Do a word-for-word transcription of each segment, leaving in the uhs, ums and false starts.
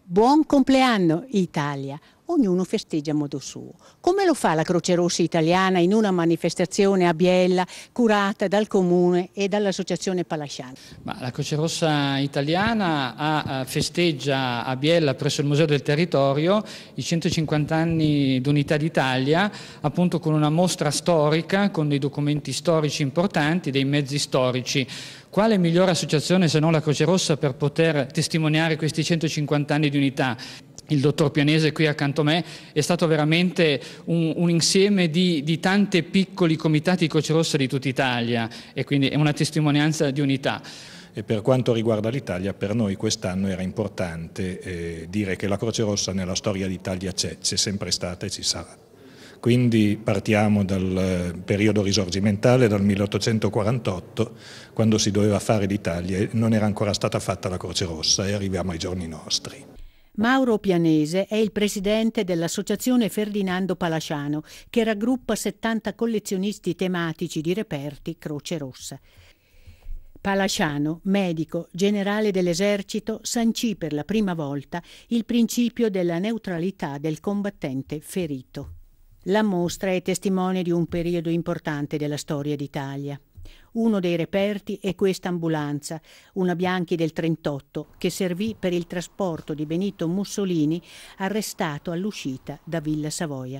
Buon compleanno Italia! Ognuno festeggia a modo suo. Come lo fa la Croce Rossa Italiana in una manifestazione a Biella curata dal Comune e dall'Associazione Palasciano? Ma la Croce Rossa Italiana ha, festeggia a Biella presso il Museo del Territorio i centocinquanta anni d'Unità d'Italia, appunto con una mostra storica, con dei documenti storici importanti, dei mezzi storici. Quale migliore associazione se non la Croce Rossa per poter testimoniare questi centocinquanta anni di unità? Il dottor Pianese qui accanto a me è stato veramente un, un insieme di, di tanti piccoli comitati di Croce Rossa di tutta Italia e quindi è una testimonianza di unità. E per quanto riguarda l'Italia, per noi quest'anno era importante eh, dire che la Croce Rossa nella storia d'Italia c'è, c'è sempre stata e ci sarà. Quindi partiamo dal periodo risorgimentale, dal milleottocentoquarantotto, quando si doveva fare l'Italia e non era ancora stata fatta la Croce Rossa, e arriviamo ai giorni nostri. Mauro Pianese è il presidente dell'Associazione Ferdinando Palasciano, che raggruppa settanta collezionisti tematici di reperti Croce Rossa. Palasciano, medico, generale dell'esercito, sancì per la prima volta il principio della neutralità del combattente ferito. La mostra è testimone di un periodo importante della storia d'Italia. Uno dei reperti è questa ambulanza, una Bianchi del trentotto, che servì per il trasporto di Benito Mussolini, arrestato all'uscita da Villa Savoia.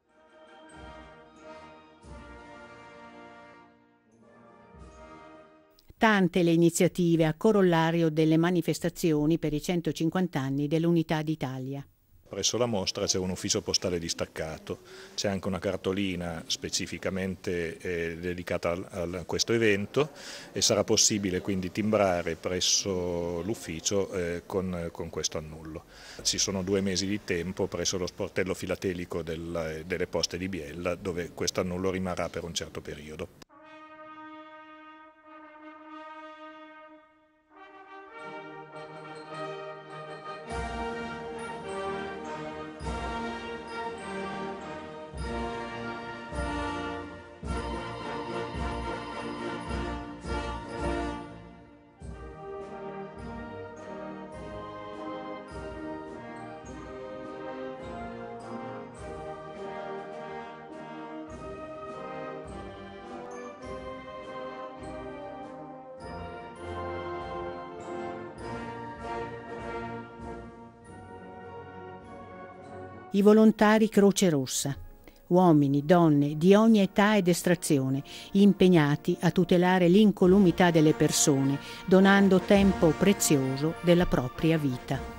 Tante le iniziative a corollario delle manifestazioni per i centocinquanta anni dell'Unità d'Italia. Presso la mostra c'è un ufficio postale distaccato, c'è anche una cartolina specificamente eh, dedicata a, a questo evento e sarà possibile quindi timbrare presso l'ufficio eh, con, con questo annullo. Ci sono due mesi di tempo presso lo sportello filatelico del, delle poste di Biella, dove questo annullo rimarrà per un certo periodo. I volontari Croce Rossa, uomini, donne di ogni età ed estrazione, impegnati a tutelare l'incolumità delle persone, donando tempo prezioso della propria vita.